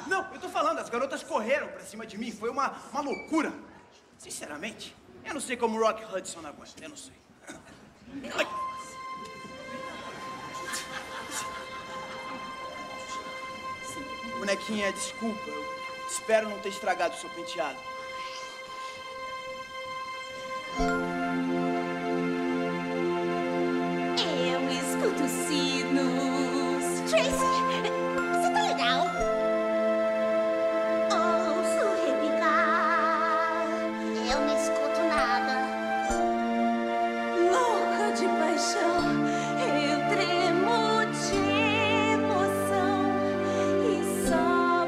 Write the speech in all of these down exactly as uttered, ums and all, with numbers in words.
Não, eu tô falando, as garotas correram pra cima de mim. Foi uma, uma loucura. Sinceramente, eu não sei como o Rock Hudson aguenta. Eu não sei. Ai. Bonequinha, desculpa. Eu espero não ter estragado o seu penteado. Eu escuto sinos. Tracy, você tá legal? Ouço repicar. Eu não escuto nada. Louca de paixão, eu tremo de emoção. E só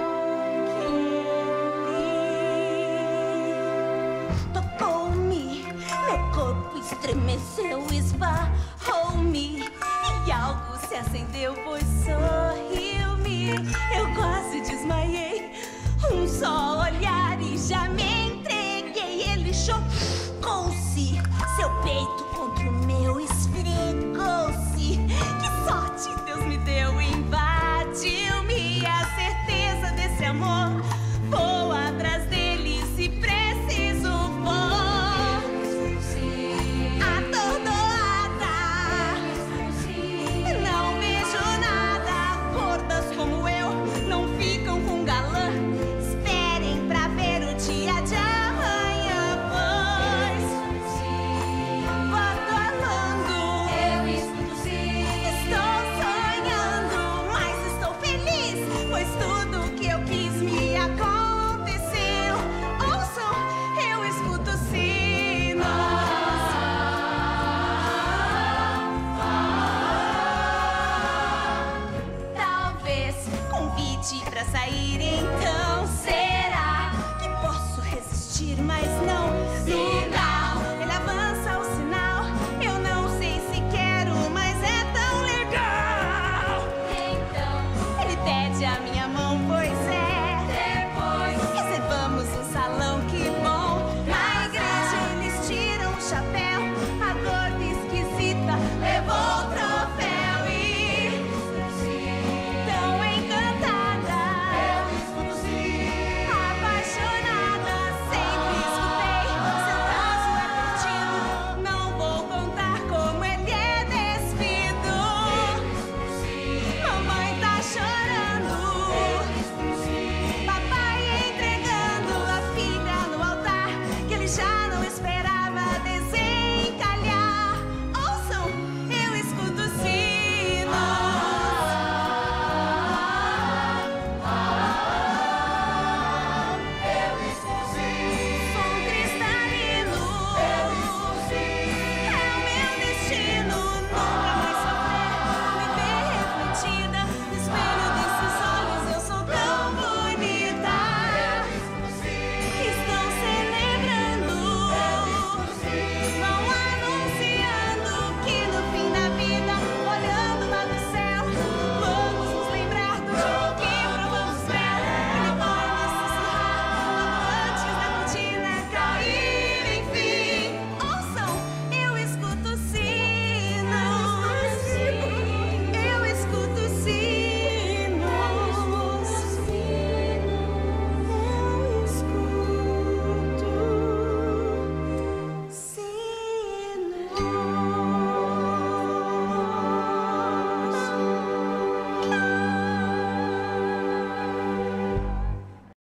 porque tocou-me, meu corpo estremeceu, esbarrou-me. E algo se acendeu, pois sorriu-me. Eu quase desmaiei. Um só olhar e já me entreguei. Ele chocou-se. Seu peito contra o meu esfregou-se. Que sorte Deus me deu, invadiu-me. A certeza desse amor. Vou atrás dele se preciso for. Atordoada, não vejo nada. Gordas como eu não ficam com galã. Esperem pra ver o dia de amanhã, pois vou falando. Eu escuto sim. Estou sonhando, mas estou feliz, pois tudo que eu quis me aconteceu. Ouçam, eu escuto sinos. Talvez convite pra sair, então será que posso resistir, mas não sinal. Ele avança o sinal, eu não sei se quero, mas é tão legal. Então ele pede a minha mão, pois é.